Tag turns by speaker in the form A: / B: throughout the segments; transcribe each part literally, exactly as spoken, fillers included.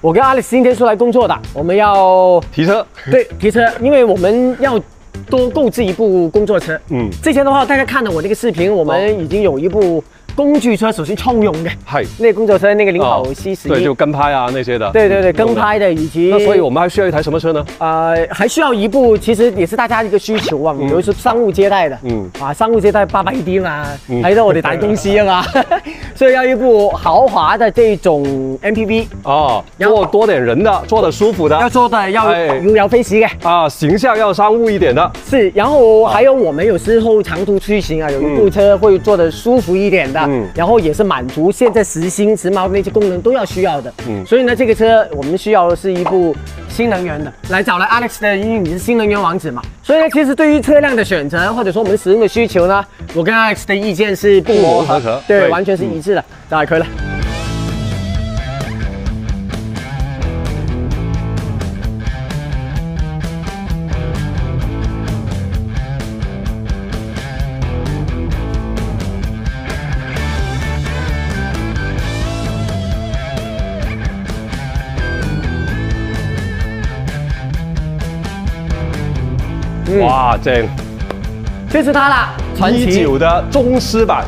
A: 我跟 Alex 今天出来工作的，我们要
B: 提车。
A: 对，提车，因为我们要多购置一部工作车。嗯，之前的话，大家看了我那个视频，我们已经有一部工具车，首先冲用嘅，係那個工作車，那個領跑 C 十一，
B: 對，就跟拍啊那些的。
A: 對對對，跟拍的以及。
B: 那所以我們還需要一台什麼車呢？
A: 呃，還需要一部，其實也是大家一個需求啊，比如說商務接待的，嗯，啊，商務接待八百啲嘛，睇到我哋大公司啊嘛，所以要一部豪華的這種 M P V
B: 哦，坐多點人的，坐得舒服的，
A: 要坐的要要有 face 嘅
B: 啊，形象要商務一點的，
A: 是，然後還有我們有時候長途出行啊，有一部車會坐得舒服一點的。嗯，然後也是滿足現在時興時髦那些功能都要需要的。嗯，所以呢，這個車我們需要的是一部新能源的。來找來 Alex 的，因為你是新能源王子嘛，所以呢，其實對於車輛的選擇或者說我們使用的需求呢，我跟 Alex 的意見是不謀而合，對，完全是一致的。就係佢啦。
B: 哇，正！
A: 就是它啦，傳奇
B: 一九的宗師版。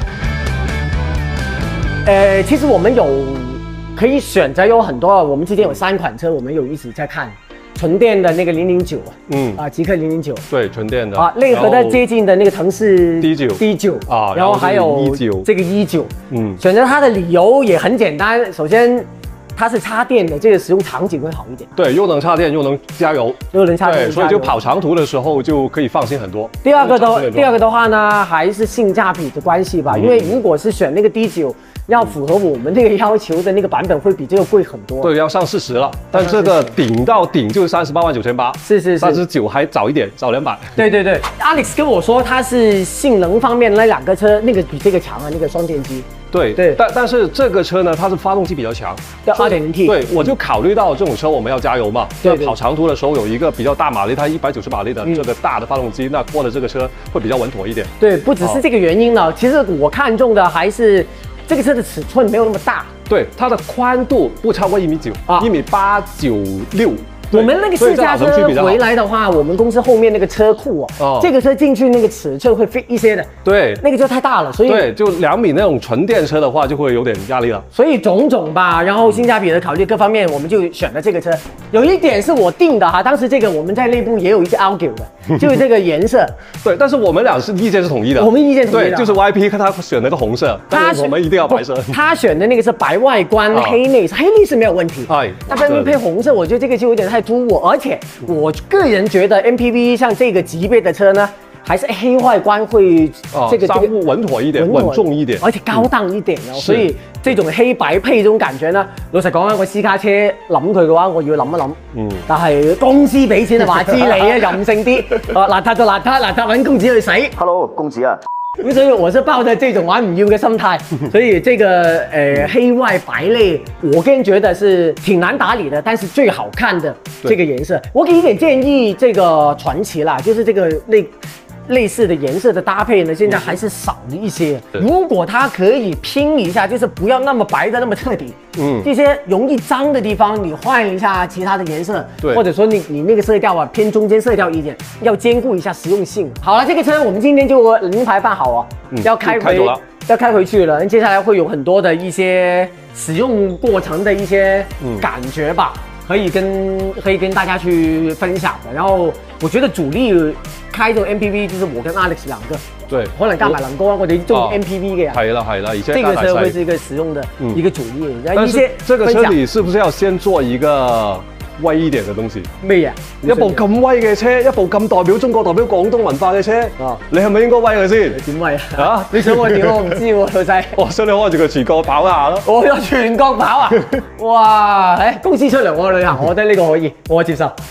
A: 呃，其實我們有可以選擇有很多，我們之前有三款車，我們有一直在看，純電的那個零零九，嗯啊，極氪零零九，
B: 對，純電的
A: 啊，內核的接近的那個騰勢
B: D 九
A: D 九
B: 啊，
A: 然後還有這個 E 九，嗯，選擇它的理由也很簡單，首先。它是插電的，這個使用場景會好一點。
B: 對，又能插電又能加油，
A: 又能插電，
B: 對，所以就跑長途的時候就可以放心很多。
A: 第二個的，第二個的話呢，還是性價比的關係吧。嗯、因為如果是選那個 D 九，要符合我們那個要求的那個版本，會比這個貴很多。
B: 對，要上四十了，但這個頂到頂就三十八萬九千八。
A: 是是是，
B: 三十九還早一點，早兩百。
A: 對對對 ，Alex 跟我說，它是性能方面那兩個車，那個比這個強啊，那個雙電機。
B: 對對，但但是這個車呢，它是發動機比較強，
A: 要 二點零 T。
B: 對，我就考慮到這種車我們要加油嘛，
A: 對對，
B: 跑長途的時候有一個比較大馬力，它一百九十馬力的這個大的發動機，那過的這個車會比較穩妥一點。
A: 對，不只是這個原因呢，其實我看中的還是這個車的尺寸沒有那麼大，
B: 對，它的寬度不超過一米九，一米八九六。
A: 我們那個試駕車回來的話，我們公司後面那個車庫哦，這個車進去那個尺寸會 fit 一些的。對，那個就太大了，所以
B: 對，就兩米那種純電車的話，就會有點壓力了。
A: 所以種種吧，然後性價比的考慮各方面，我們就選了這個車。有一點是我定的哈，當時這個我們在內部也有一些 argue 的，就是這個顏色。
B: 對，但是我們�兩是意見是統一的。
A: 我們意見統一的。
B: 對，就是 Y P 他選那個紅色，但是我們一定要白色。
A: 他選的那個是白外觀黑內，黑內是沒有問題。哎，但是配紅色，我覺得這個就有點太突兀，而且。我個人覺得 M P V 像這個級別的車呢，還是黑外觀會這個
B: 商務穩妥一點，穩重一點，
A: 而且高檔一點哦。所以這種黑白配這種感覺呢，老實講啊，我私家車諗佢嘅話，我要諗一諗。嗯。但係公司俾錢就話知你啊，任性啲，啊邋遢就邋遢，邋遢揾公子去洗。
C: Hello，公子啊。
A: 所以我是抱着這種玩唔要嘅心態，所以這個呃黑外白內，我個人覺得是挺難打理的，但是最好看的這個顏色，我給一點建議，這個傳奇啦，就是這個類類似的顏色的搭配呢，現在還是少了一些。如果它可以拼一下，就是不要那麼白的那麼徹底，嗯，這些容易髒的地方，你換一下其他的顏色，對，或者說你你那個色調啊偏中間色調一點，要兼顧一下實用性。好了，這個車我們今天就臨牌辦好啊，嗯、要開回要開回去了，接下來會有很多的一些使用過程的一些感覺吧。嗯可以跟可以跟大家去分享的，然後我覺得主力開這種 M P V 就是我跟 Alex 兩個，對，可能加埋能哥，我哋中 M P V 嘅人，係啦係啦，而且這個車會是一個實用的一個主力。
B: 但是這個車你是不是要先做一個威一點嘅東西？咩啊？一部咁威嘅車，一部咁代表中國、代表廣東文化嘅車，啊，你係咪應該威佢先？點威啊？啊？你想我點我唔知喎，老細。我想你開住個全國跑下咯。我有全國跑啊！哇！誒，公司出糧我去旅行，我覺得呢個可以，我接受。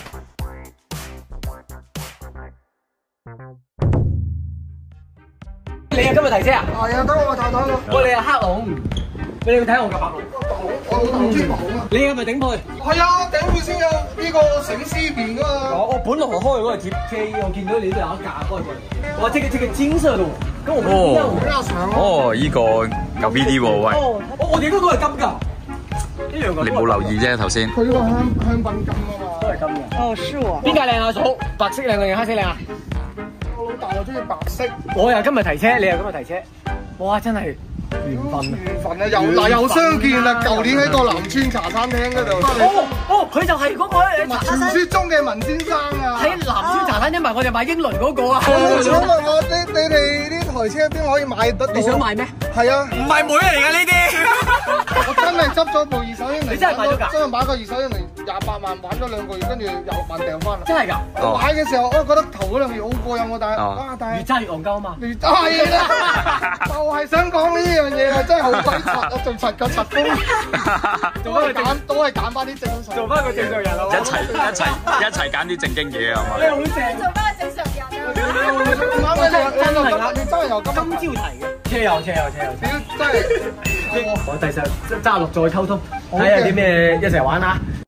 B: 你係今日提車啊？係啊，等我睇睇咯。我哋係黑龍。你要睇我架白龍，我老豆專白龍啊！你係咪頂配？係啊，頂配先有呢個醒獅邊噶嘛。我我本來開嗰個接 K， 我見到你都有一架開過嚟。哇，這個這個金色的，跟我們一樣，我比較長哦。哦，呢個有 V D 喎，喂。哦，我我哋嗰個係金㗎。
A: 一樣個。
C: 你冇留意啫頭先。
D: 佢呢個香香檳金啊嘛。
A: 都係金嘅。
E: 哦，是喎。
A: 邊架靚啊？嫂，白色靚定黑色靚啊？
D: 我老豆我中意白色。
A: 我又今日提車，你又今日提車，哇！真係緣分啊！
D: 緣分啊！又嗱又相見啦！舊年喺個南村茶餐廳嗰度。
A: 哦哦，佢就係嗰個
D: 傳説中嘅文先生啊！
A: 喺南村茶餐廳買，我哋買英倫嗰個啊！
D: 我想問我你你哋呢台車邊可以買得到？
A: 你想買咩？
D: 係啊，
A: 唔係妹嚟㗎呢啲。我
D: 真係執咗部二手英嚟，
A: 你真係買咗㗎？
D: 真係買個二手英嚟廿八萬，玩咗兩個月，跟住又萬掉翻啦。
A: 真係㗎？
D: 我買嘅時候，我覺得頭嗰兩個月好過癮喎，但係啊，但係
A: 越揸越戇鳩啊嘛。
D: 越係啦，就係想講呢樣嘢啊，真係好鬼柒啊，仲柒過柒工。都係揀，都係揀翻啲正常。
A: 做翻個正常人啊！
C: 一齊一齊一齊揀啲正經嘢啊嘛！
A: 你好正，
E: 做翻個正常人啊！
D: 啱嘅，你真係你真係由今
A: 今朝提嘅。車友車友車友，
D: 屌真係。
A: 我第時揸落再溝通，睇下啲咩一齊玩啊！